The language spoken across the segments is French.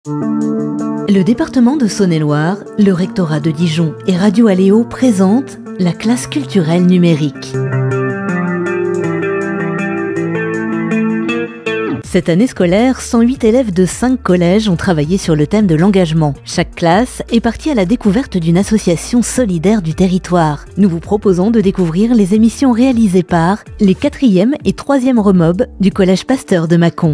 Le département de Saône-et-Loire, le rectorat de Dijon et Radio Aléo présentent la classe culturelle numérique. Cette année scolaire, 108 élèves de 5 collèges ont travaillé sur le thème de l'engagement. Chaque classe est partie à la découverte d'une association solidaire du territoire. Nous vous proposons de découvrir les émissions réalisées par les 4e et 3e remobs du Collège Pasteur de Mâcon.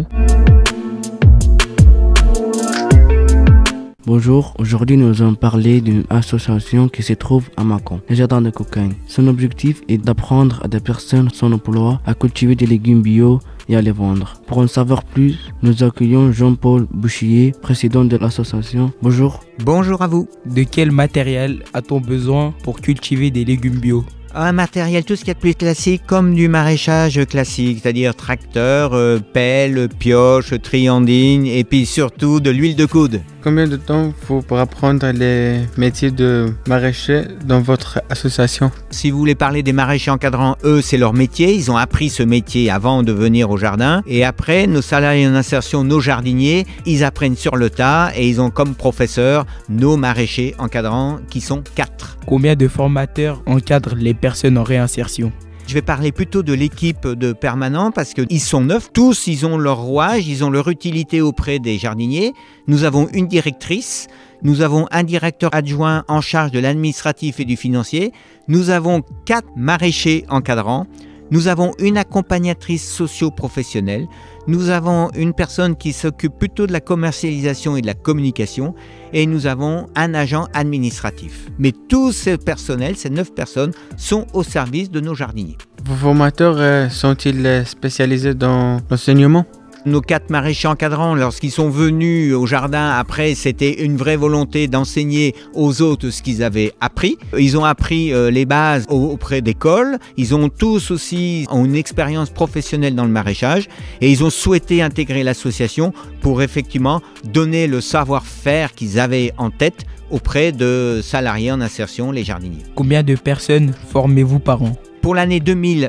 Bonjour, aujourd'hui nous allons parler d'une association qui se trouve à Mâcon, le Jardin de Cocagne. Son objectif est d'apprendre à des personnes sans emploi à cultiver des légumes bio et à les vendre. Pour en savoir plus, nous accueillons Jean-Paul Bouchier, président de l'association. Bonjour. Bonjour à vous. De quel matériel a-t-on besoin pour cultiver des légumes bio ? Un matériel, tout ce qu'il y a de plus classique, comme du maraîchage classique, c'est-à-dire tracteur, pelle, pioche, triandine et puis surtout de l'huile de coude. Combien de temps faut pour apprendre les métiers de maraîcher dans votre association? Si vous voulez parler des maraîchers encadrants, eux, c'est leur métier. Ils ont appris ce métier avant de venir au jardin. Et après, nos salariés en insertion, nos jardiniers, ils apprennent sur le tas et ils ont comme professeurs nos maraîchers encadrants qui sont 4. Combien de formateurs encadrent les personnes en réinsertion ? Je vais parler plutôt de l'équipe de permanents parce qu'ils sont 9. Tous, ils ont leur rouage, ils ont leur utilité auprès des jardiniers. Nous avons une directrice, nous avons un directeur adjoint en charge de l'administratif et du financier. Nous avons 4 maraîchers encadrants. Nous avons une accompagnatrice socio-professionnelle. Nous avons une personne qui s'occupe plutôt de la commercialisation et de la communication. Et nous avons un agent administratif. Mais tous ces personnels, ces 9 personnes, sont au service de nos jardiniers. Vos formateurs sont-ils spécialisés dans l'enseignement ? Nos 4 maraîchers encadrants, lorsqu'ils sont venus au jardin, après, c'était une vraie volonté d'enseigner aux autres ce qu'ils avaient appris. Ils ont appris les bases auprès d'écoles. Ils ont tous aussi une expérience professionnelle dans le maraîchage et ils ont souhaité intégrer l'association pour effectivement donner le savoir-faire qu'ils avaient en tête auprès de salariés en insertion, les jardiniers. Combien de personnes formez-vous par an ? Pour l'année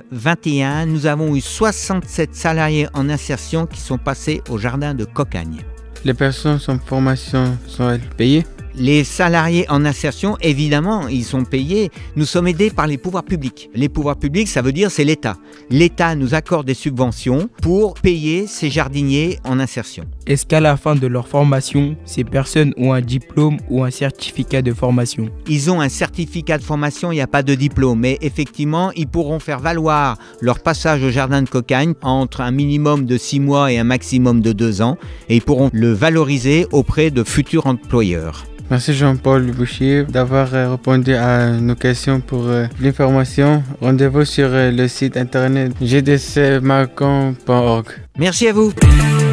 2021, nous avons eu 67 salariés en insertion qui sont passés au jardin de Cocagne. Les personnes sans formation sont-elles payées ? Les salariés en insertion, évidemment, ils sont payés. Nous sommes aidés par les pouvoirs publics. Les pouvoirs publics, ça veut dire c'est l'État. L'État nous accorde des subventions pour payer ces jardiniers en insertion. Est-ce qu'à la fin de leur formation, ces personnes ont un diplôme ou un certificat de formation ? Ils ont un certificat de formation, il n'y a pas de diplôme. Mais effectivement, ils pourront faire valoir leur passage au jardin de Cocagne entre un minimum de 6 mois et un maximum de 2 ans. Et ils pourront le valoriser auprès de futurs employeurs. Merci Jean-Paul Bouchier d'avoir répondu à nos questions. Pour l'information, rendez-vous sur le site internet jdcmacon.org. Merci à vous.